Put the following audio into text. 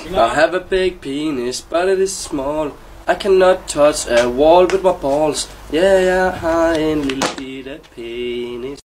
I have a big penis, but it is small. I cannot touch a wall with my balls. Yeah, jeg har en lille bitte penis.